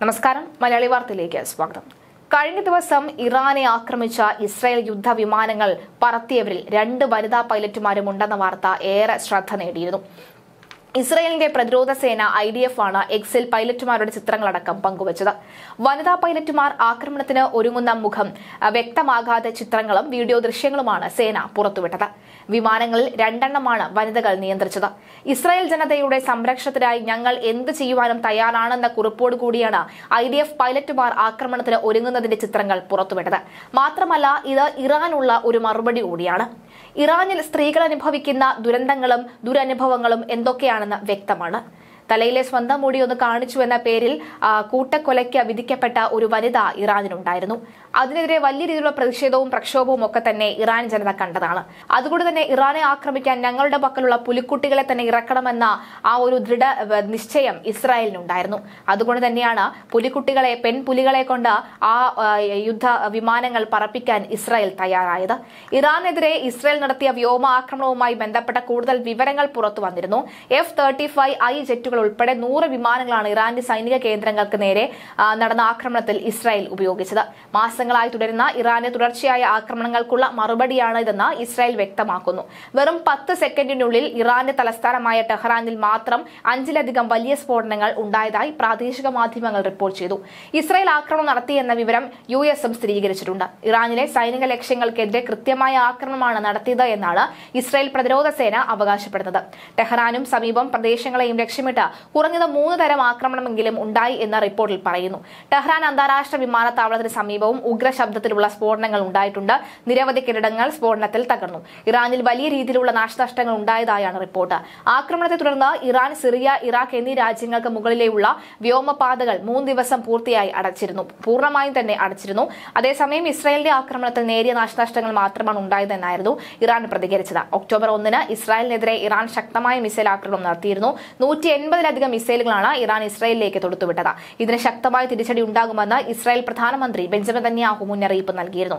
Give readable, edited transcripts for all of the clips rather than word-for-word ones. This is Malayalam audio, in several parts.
നമസ്കാരം, മലയാളി വാർത്തയിലേക്ക് സ്വാഗതം. കഴിഞ്ഞ ദിവസം ഇറാനെ ആക്രമിച്ച ഇസ്രായേൽ യുദ്ധവിമാനങ്ങൾ പറത്തിയവരിൽ 2 വനിതാ പൈലറ്റുമാരും ഉണ്ടെന്ന വാർത്ത ഏറെ ശ്രദ്ധ നേടിയിരുന്നു. ഇസ്രായേലിന്റെ പ്രതിരോധ സേന IDF ആണ് എക്സിൽ പൈലറ്റുമാരുടെ ചിത്രങ്ങളടക്കം പങ്കുവച്ചത്. വനിതാ പൈലറ്റുമാർ ആക്രമണത്തിന് ഒരുങ്ങുന്ന മുഖം വ്യക്തമാകാത്ത ചിത്രങ്ങളും വീഡിയോ ദൃശ്യങ്ങളുമാണ് സേന പുറത്തുവിട്ടത്. വിമാനങ്ങളിൽ 2 എണ്ണമാണ് വനിതകൾ നിയന്ത്രിച്ചത്. ഇസ്രായേൽ ജനതയുടെ സംരക്ഷണത്തിനായി ഞങ്ങൾ എന്ത് ചെയ്യുവാനും തയ്യാറാണെന്ന കുറിപ്പോടുകൂടിയാണ് IDF പൈലറ്റുമാർ ആക്രമണത്തിന് ഒരുങ്ങുന്നതിന്റെ ചിത്രങ്ങൾ പുറത്തുവിട്ടത്. മാത്രമല്ല, ഇത് ഇറാനുള്ള ഒരു മറുപടി കൂടിയാണ്. ഇറാനിൽ സ്ത്രീകൾ അനുഭവിക്കുന്ന ദുരന്തങ്ങളും ദുരനുഭവങ്ങളും എന്തൊക്കെയാണെന്ന് വ്യക്തമാണ്. തലയിലെ സ്വന്തം മുടി ഒന്ന് കാണിച്ചു എന്ന പേരിൽ കൂട്ടക്കൊലയ്ക്ക് വിധിക്കപ്പെട്ട ഒരു വനിത ഇറാനിലുണ്ടായിരുന്നു. അതിനെതിരെ വലിയ രീതിയിലുള്ള പ്രതിഷേധവും പ്രക്ഷോഭവും ഒക്കെ തന്നെ ഇറാൻ ജനത കണ്ടതാണ്. അതുകൊണ്ട് തന്നെ ഇറാനെ ആക്രമിക്കാൻ ഞങ്ങളുടെ പക്കലുള്ള പുലിക്കുട്ടികളെ തന്നെ ഇറക്കണമെന്ന ആ ഒരു ദൃഢ നിശ്ചയം ഇസ്രായേലിനുണ്ടായിരുന്നു. അതുകൊണ്ട് തന്നെയാണ് പുലിക്കുട്ടികളെ, പെൺപുലികളെ കൊണ്ട് ആ യുദ്ധ വിമാനങ്ങൾ പറപ്പിക്കാൻ ഇസ്രായേൽ തയ്യാറായത്. ഇറാനെതിരെ ഇസ്രായേൽ നടത്തിയ വ്യോമാക്രമണവുമായി ബന്ധപ്പെട്ട കൂടുതൽ വിവരങ്ങൾ പുറത്തു വന്നിരുന്നു. F-35I ജെറ്റുകൾ ഉൾപ്പെടെ 100 വിമാനങ്ങളാണ് ഇറാന്റെ സൈനിക കേന്ദ്രങ്ങൾക്ക് നേരെ നടന്ന ആക്രമണത്തിൽ ഇസ്രായേൽ ഉപയോഗിച്ചത്. മാസങ്ങളായി തുടരുന്ന ഇറാന്റെ തുടർച്ചയായ ആക്രമണങ്ങൾക്കുള്ള മറുപടിയാണ് ഇതെന്ന് ഇസ്രായേൽ വ്യക്തമാക്കുന്നു. വെറും 10 സെക്കൻഡിനുള്ളിൽ ഇറാന്റെ തലസ്ഥാനമായ ടെഹ്റാനിൽ മാത്രം 5ലധികം വലിയ സ്ഫോടനങ്ങൾ ഉണ്ടായതായി പ്രാദേശിക മാധ്യമങ്ങൾ റിപ്പോർട്ട് ചെയ്തു. ഇസ്രായേൽ ആക്രമണം നടത്തിയെന്ന വിവരം US-ഉം സ്ഥിരീകരിച്ചിട്ടുണ്ട്. ഇറാനിലെ സൈനിക ലക്ഷ്യങ്ങൾക്കെതിരെ കൃത്യമായ ആക്രമണമാണ് നടത്തിയത് എന്നാണ് ഇസ്രായേൽ പ്രതിരോധ സേന അവകാശപ്പെടുന്നത്. ടെഹ്റാനും സമീപം പ്രദേശങ്ങളെയും ലക്ഷ്യമിട്ട് കുറഞ്ഞത് 3 തരം ആക്രമണമെങ്കിലും ഉണ്ടായി എന്ന റിപ്പോർട്ടിൽ പറയുന്നു. ടെഹ്റാൻ അന്താരാഷ്ട്ര വിമാനത്താവളത്തിന് സമീപവും ഉഗ്രശബ്ദത്തിലുള്ള സ്ഫോടനങ്ങൾ ഉണ്ടായിട്ടുണ്ട്. നിരവധി കെട്ടിടങ്ങൾ സ്ഫോടനത്തിൽ തകർന്നു. ഇറാനിൽ വലിയ രീതിയിലുള്ള നാശനഷ്ടങ്ങൾ ഉണ്ടായതായാണ് റിപ്പോർട്ട്. ആക്രമണത്തെ തുടർന്ന് ഇറാൻ, സിറിയ, ഇറാഖ് എന്നീ രാജ്യങ്ങൾക്ക് മുകളിലേയുള്ള വ്യോമപാതകൾ 3 ദിവസം പൂർണ്ണമായും തന്നെ അടച്ചിരുന്നു. അതേസമയം ഇസ്രായേലിന്റെ ആക്രമണത്തിൽ നേരിയ നാശനഷ്ടങ്ങൾ മാത്രമാണ് ഉണ്ടായതെന്നായിരുന്നു ഇറാൻ പ്രതികരിച്ചത്. ഒക്ടോബർ 1 ഇസ്രായേലിനെതിരെ ഇറാൻ ശക്തമായ മിസൈൽ ആക്രമണം നടത്തിയിരുന്നു. 180ലധികം മിസൈലുകളാണ് ഇറാൻ ഇസ്രായേലിലേക്ക് തൊടുത്തുവിട്ടത്. ഇതിന് ശക്തമായ തിരിച്ചടി ഉണ്ടാകുമെന്ന് ഇസ്രായേൽ പ്രധാനമന്ത്രി ബെഞ്ചമിൻ നെതന്യാഹു മുന്നറിയിപ്പ് നൽകിയിരുന്നു.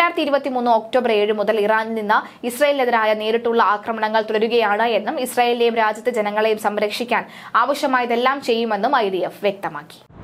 2023 ഒക്ടോബർ 7 മുതൽ ഇറാനിൽ നിന്ന് ഇസ്രായേലിനെതിരായ നേരിട്ടുള്ള ആക്രമണങ്ങൾ തുടരുകയാണ് എന്നും ഇസ്രായേലിലെയും രാജ്യത്തെ ജനങ്ങളെയും സംരക്ഷിക്കാൻ ആവശ്യമായതെല്ലാം ചെയ്യുമെന്നും IDF വ്യക്തമാക്കി.